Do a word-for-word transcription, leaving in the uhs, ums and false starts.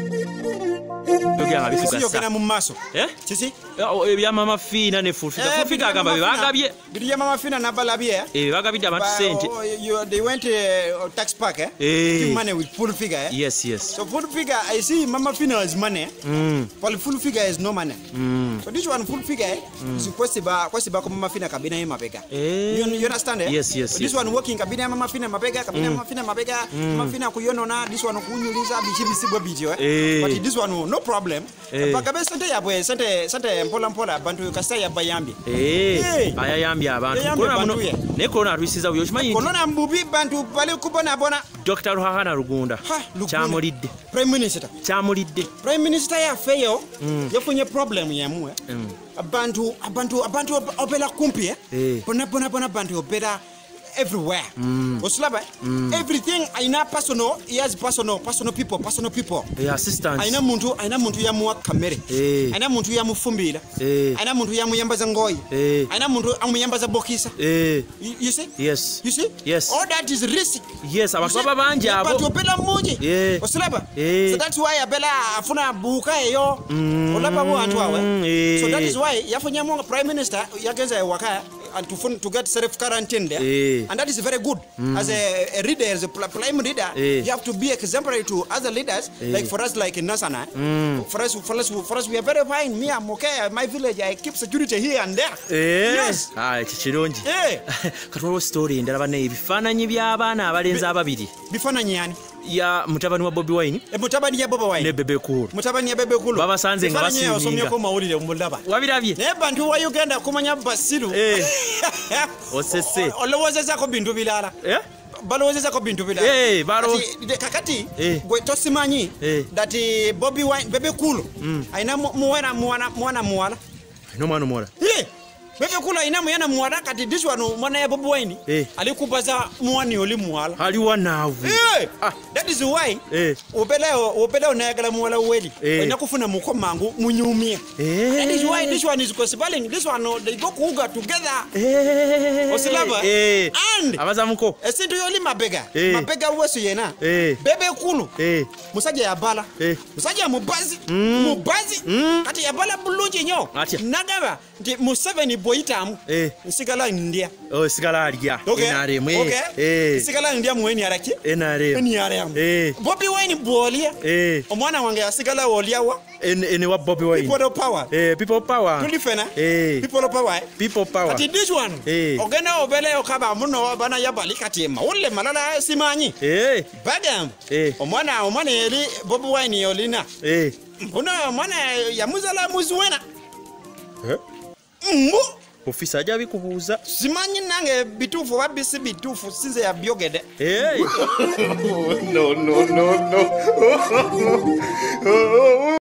Yogera bisi Sisi yogera mu maso. Eh? Sisi? Ebya mama fina ne full figure. Full figure agamba bibagabye. Biriya mama fina nabalabye. Eh bagabidde abantu sente. They went to tax park eh? Give money with full figure eh? Yes, yes. So full figure, I see mama fina has money. Mm. But full figure has no money. Mm. So this one full figure eh? Is kwesi ba kwesi ba ko mama fina kabina ye mabega. Eh. You, you understand eh? Yes, yes. So this one working kabina mama fina mabega, kabina mama fina mabega, mama fina kuyonona, this one kunyuliza bichibisibwa bijo eh? But this one no problem. Bagabe sente yabwe sente sente mpola mpola bantu kasta yabayambi. Eh. Bayayambi abantu. Corona muno. Ne corona rusiza uyo chimanyi. Corona mbubi bantu bale kubona bona. Doctor Ruhakana Rugunda. Chamulidde. Prime Minister. Chamulidde. Prime Minister ya feyo. Yafunye problem yamwe. Abantu abantu abantu opela kumpi eh. Bona bona bona bantu opela everywhere. Mm. Oslaba, mm. Everything aina personal, he has personal, personal people, personal people. Yeah, assistants. Aina muntu, aina muntu ya muwa kamere. Hey. Aina muntu ya mufumbira. Hey. Aina muntu ya muyambaza ngoi. Hey. Aina muntu amuyambaza bokisa. Hey. You, you see? Yes. You see? Yes. All that is risk. Yes, abantu baba banje abo. But opela muji. Yeah. Oslaba. Hey. So that's why abela afuna buka eyo. Mm. Olaba bo antu awe. Hey. So that is why yafunya mo Prime Minister yagenza waka and to fun, to get self quarantine there. Hey. And that is very good. Mm. As a, a leader, as a prime leader, hey. You have to be exemplary to other leaders. Hey. Like for us, like in Nasana, mm. for us, for us, for us, we are very fine. Me, I'm okay. My village, I keep security here and there. Hey. Yes. Ah, chichironji. Hey. Katwalo story ndalaba ne bifananyi by'abaana abalenzi ababiri. Bifananyi yani? Ya mutabani wa Bobby Wine. E mutabani ya Bobby Wine. Ne Bebe Cool. Mutabani ya Bebe Cool. Baba sanze nga basiminga. Osomye ko mawulire umulaba. Wabirabye. Ne bantu wa Uganda kumanya Basiru. Eh. Osese. Olowozeza ko bintu bilala. Eh? Balowozeza ko bintu bilala. Eh, balo. Kakati eh. Gwe tosimanyi eh. That uh, Bobby Wine Bebe Cool. Mm. Aina muwana muwana muwana muwala. No mwana muwala. Eh. Bebe Cool aina muyana muwala kati this one mwana ya Bobby Wine. Eh. Alikubaza muwani oli muwala. Ali wanavu. Eh. Ah. That is why eh. Obeleo obeleo nayagala muwala weli. Eh. Ina kufuna mukomangu munyumia. Eh. That is why this one is possible. This one they go kuga together. Eh. Osilaba. Eh. And abazamuko. Esintu yoli mabega. Eh. Mabega wesu yena. Eh. Bebe Cool. Eh. Musajja yabala. Eh. Musajja mubazi. Mm. Mubazi. Mm. Kati yabala bulungi nyo. Nagaba nti Museveni boyitamu. Eh. Nsigala ndia. Oh, sigala alya. Okay. Enare mwe. Okay. Eh. Nsigala ndia mweni araki. Enare. Enare. Eh. Bobby Wine bolia. Eh. Omwana wange asigala oliawa. En ene wa Bobby Wine. People power. Eh, people power. Tulifena. Eh. People power. People power. Kati this one. Eh. Ogena obele okaba muno bana yabali kati ma. Ule malala simanyi. Eh. Bagam. Eh. Omwana omwana eri Bobby Wine yolina. Eh. Mbona omwana yamuzala muziwena. Eh? Mbo. Ofisa ajabi kubuuza. Simanyi nange bitufu wabisi bitufu sinze ya byogede. Hey. No, no, no, no.